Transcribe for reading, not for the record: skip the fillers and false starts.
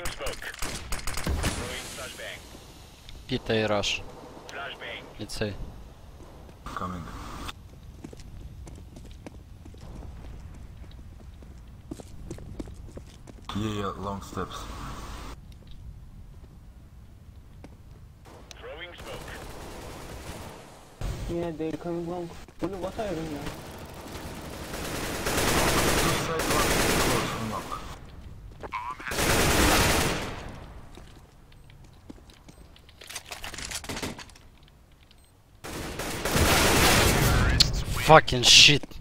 Pita и rush. Let's say. Coming. Yeah, long steps. Yeah, they're coming long. What are you now? Two side one, close, knock. Fucking shit.